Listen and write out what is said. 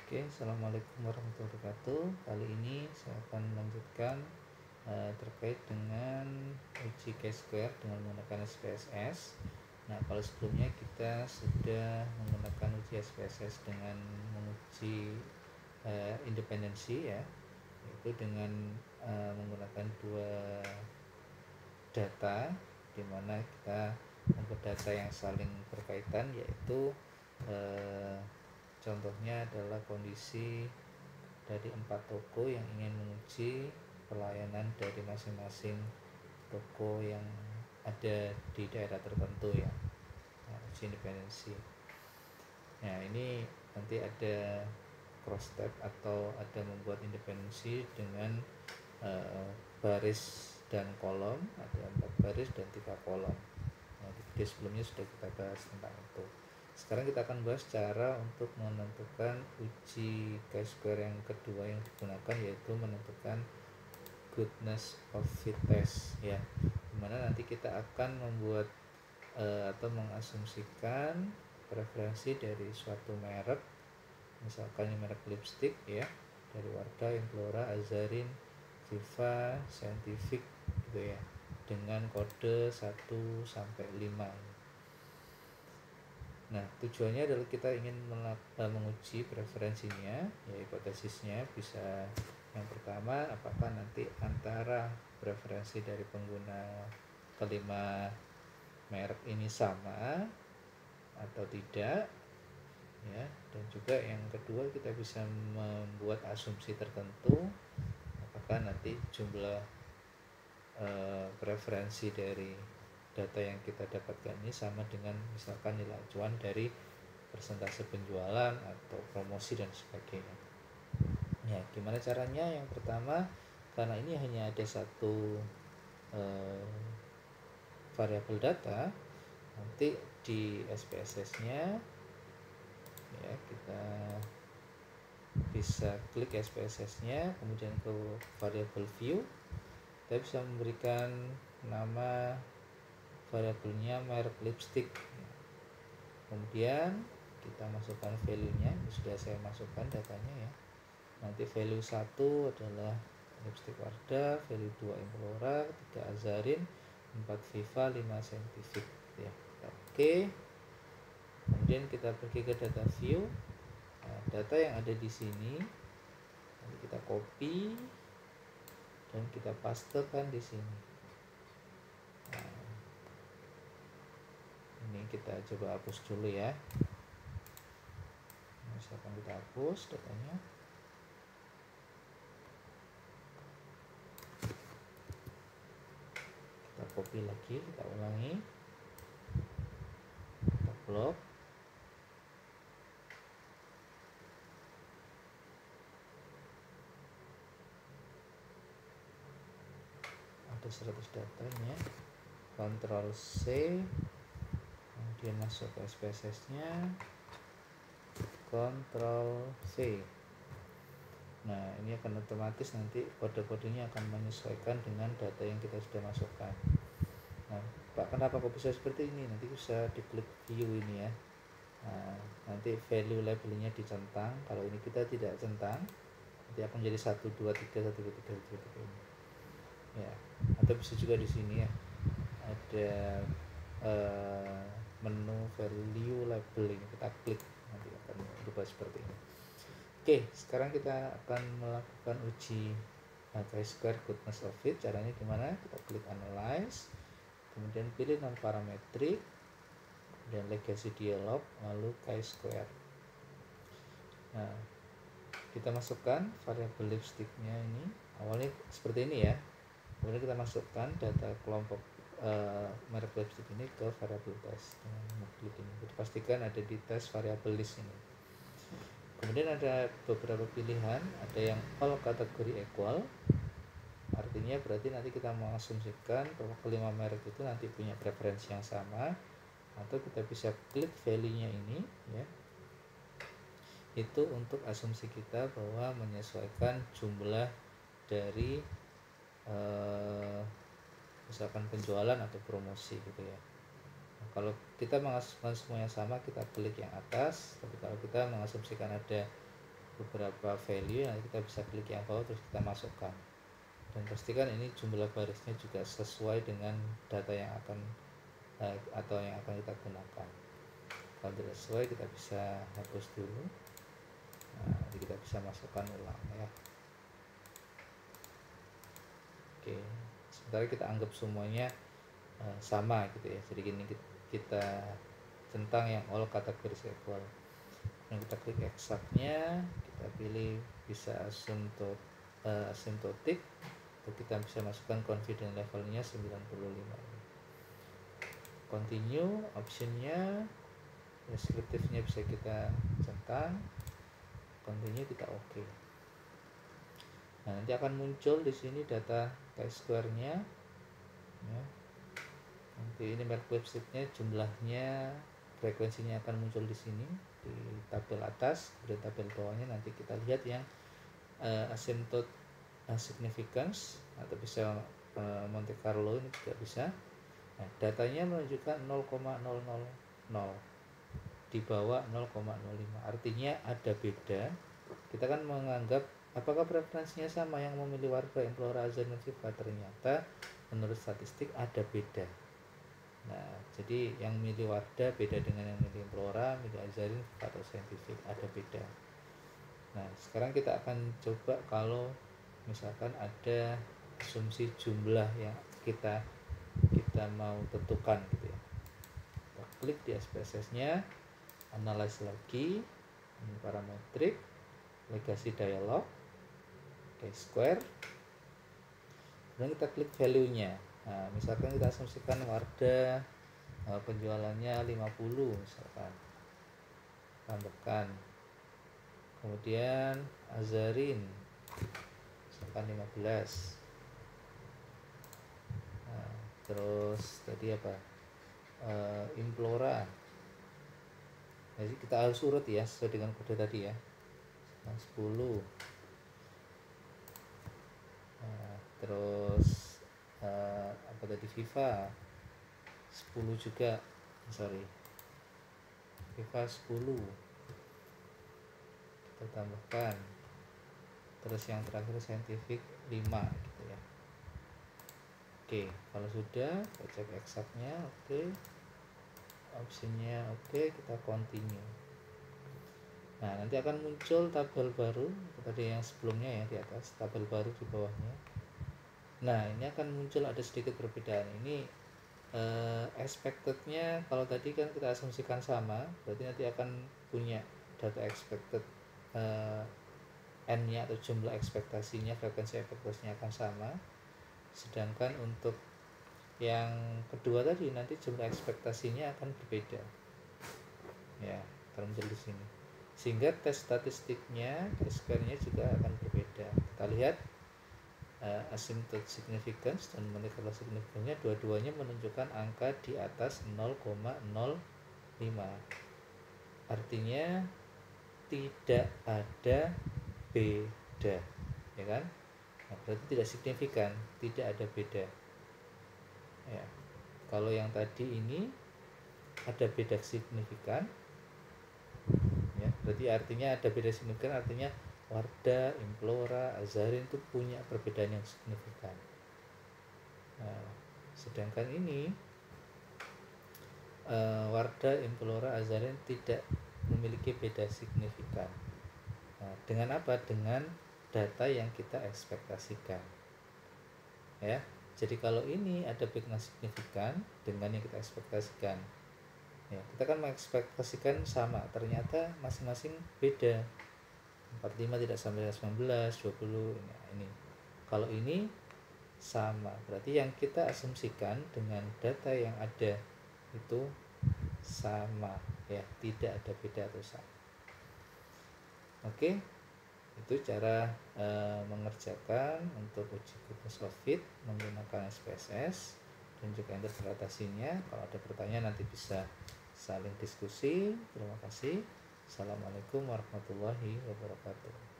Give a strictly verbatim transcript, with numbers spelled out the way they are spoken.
Oke, assalamualaikum warahmatullahi wabarakatuh. Kali ini saya akan melanjutkan uh, terkait dengan uji Chi-square dengan menggunakan S P S S. Nah, kalau sebelumnya kita sudah menggunakan uji S P S S dengan menguji uh, independensi ya, yaitu dengan uh, menggunakan dua data, di mana kita membuat data yang saling berkaitan, yaitu uh, contohnya adalah kondisi dari empat toko yang ingin menguji pelayanan dari masing-masing toko yang ada di daerah tertentu ya. Nah, uji independensi. Nah, ini nanti ada cross step atau ada membuat independensi dengan uh, baris dan kolom, ada empat baris dan tiga kolom. Nah, di video sebelumnya sudah kita bahas tentang itu. Sekarang kita akan bahas cara untuk menentukan uji Chi-square yang kedua yang digunakan, yaitu menentukan goodness of fit test ya, dimana nanti kita akan membuat e, atau mengasumsikan preferensi dari suatu merek, misalkan ini merek lipstick ya, dari Wardah, Implora, Azarin, Viva, Scientific gitu ya, dengan kode satu sampai lima. Nah, tujuannya adalah kita ingin menguji preferensinya, ya hipotesisnya bisa yang pertama, apakah nanti antara preferensi dari pengguna kelima merek ini sama atau tidak ya, dan juga yang kedua kita bisa membuat asumsi tertentu apakah nanti jumlah eh, preferensi dari data yang kita dapatkan ini sama dengan misalkan nilai acuan dari persentase penjualan atau promosi dan sebagainya. Ya, gimana caranya? Yang pertama, karena ini hanya ada satu eh, variabel data, nanti di S P S S-nya ya kita bisa klik S P S S-nya, kemudian ke variabel view, kita bisa memberikan nama variabelnya merek lipstick, kemudian kita masukkan value-nya. Sudah saya masukkan datanya ya. Nanti value satu adalah lipstick Wardah, value dua Implora, tiga Azarin, empat Viva, lima Scientific ya. Oke, kemudian kita pergi ke data view. Nah, data yang ada di sini nanti kita copy dan kita pastekan di sini. Nah, ini kita coba hapus dulu ya. Misalkan kita hapus datanya, kita copy lagi, kita ulangi, kita blok, ada seratus datanya, Ctrl C, kemudian masuk ke S P S S-nya, Ctrl V. Nah, ini akan otomatis nanti kode-kodenya akan menyesuaikan dengan data yang kita sudah masukkan. Nah, Pak, kenapa kok bisa seperti ini? Nanti bisa diklik view ini ya. Nah, nanti value labelnya dicentang. Kalau ini kita tidak centang, nanti akan menjadi satu dua tiga satu dua tiga satu dua tiga ini. Ya, atau bisa juga di sini ya. Ada uh, menu value label ini, kita klik nanti akan berubah seperti ini. Oke, sekarang kita akan melakukan uji Chi-square goodness of fit. Caranya gimana? Kita klik analyze, kemudian pilih non parametric dan legacy dialog, lalu Chi-square. Nah, kita masukkan variabel lipsticknya ini, awalnya seperti ini ya. Kemudian kita masukkan data kelompok uh, merek lipstick ini ke variabel test dengan klik ini. Jadi pastikan ada di tes variabel list ini. Kemudian ada beberapa pilihan, ada yang all kategori equal, artinya berarti nanti kita mengasumsikan bahwa kelima merek itu nanti punya preferensi yang sama, atau kita bisa klik value-nya ini ya, itu untuk asumsi kita bahwa menyesuaikan jumlah dari eh, misalkan penjualan atau promosi gitu ya. Nah, kalau kita mengasumsikan semuanya sama, kita klik yang atas. Tapi kalau kita mengasumsikan ada beberapa value, nanti kita bisa klik yang bawah terus kita masukkan, dan pastikan ini jumlah barisnya juga sesuai dengan data yang akan eh, atau yang akan kita gunakan. Kalau tidak sesuai kita bisa hapus dulu. Nah, nanti kita bisa masukkan ulang ya. Oke, sementara kita anggap semuanya uh, sama gitu ya. Jadi gini, kita tentang yang all categories equal, yang kita klik exactnya, kita pilih bisa asymptot uh, asymptotic, atau kita bisa masukkan confidence levelnya sembilan puluh lima. Continue optionnya, deskriptifnya bisa kita centang, continue, kita oke. Okay. Nah, nanti akan muncul di sini data chi-square-nya ya. Nanti ini merk website-nya, jumlahnya, frekuensinya akan muncul di sini di tabel atas, kemudian tabel bawahnya nanti kita lihat yang uh, asymptote uh, significance, atau bisa uh, Monte Carlo ini juga bisa. Nah, datanya menunjukkan nol koma nol nol nol, di bawah nol koma nol lima, artinya ada beda. Kita kan menganggap apakah preferensinya sama, yang memilih warga Implora, Azarin, dan Viva, ternyata menurut statistik ada beda. Nah, jadi yang milih Wardah beda dengan yang milih Implora, milih Azarin, Viva, atau Scientific, ada beda. Nah, sekarang kita akan coba kalau misalkan ada asumsi jumlah yang kita kita mau tentukan gitu ya. Kita klik di S P S S-nya, analyze lagi, ini parametrik, legacy dialog, chi-square, kemudian kita klik value-nya. Nah, misalkan kita asumsikan Wardah penjualannya lima puluh misalkan, tambahkan, kemudian Azarin misalkan lima belas. Nah, terus tadi apa, uh, Implora, jadi kita harus urut ya sesuai dengan kode tadi ya. Nah, sepuluh. Nah, terus uh, apa tadi, Viva sepuluh juga, sorry Viva sepuluh kita tambahkan, terus yang terakhir Scientific lima gitu ya. Oke, kalau sudah kita cek exactnya, oke, opsinya oke, kita continue. Nah, nanti akan muncul tabel baru tadi yang sebelumnya ya, di atas tabel baru di bawahnya. Nah, ini akan muncul ada sedikit perbedaan. Ini uh, expected-nya, kalau tadi kan kita asumsikan sama, berarti nanti akan punya data expected uh, n-nya atau jumlah ekspektasinya, frekuensi ekspektasinya akan sama. Sedangkan untuk yang kedua tadi nanti jumlah ekspektasinya akan berbeda ya, akan muncul di sini, sehingga tes statistiknya, chi-square-nya juga akan berbeda. Kita lihat uh, asymptote significance dan Monte Carlo significance-nya dua-duanya menunjukkan angka di atas nol koma nol lima, artinya tidak ada beda ya kan. Nah, berarti tidak signifikan, tidak ada beda ya. Kalau yang tadi ini ada beda signifikan ya, berarti artinya ada beda signifikan, artinya Wardah, Implora, Azarin itu punya perbedaan yang signifikan. Nah, sedangkan ini uh, Wardah, Implora, Azarin tidak memiliki beda signifikan. Nah, dengan apa? Dengan data yang kita ekspektasikan ya. Jadi kalau ini ada beda signifikan dengan yang kita ekspektasikan ya, kita kan mengekspektasikan sama, ternyata masing-masing beda, empat puluh lima tidak sampai sembilan belas, dua puluh. Nah, ini kalau ini sama, berarti yang kita asumsikan dengan data yang ada itu sama ya, tidak ada beda atau sama. Oke, itu cara e, mengerjakan untuk uji goodness of fit menggunakan S P S S dan juga interpretasinya. Kalau ada pertanyaan nanti bisa saling diskusi. Terima kasih. Assalamualaikum warahmatullahi wabarakatuh.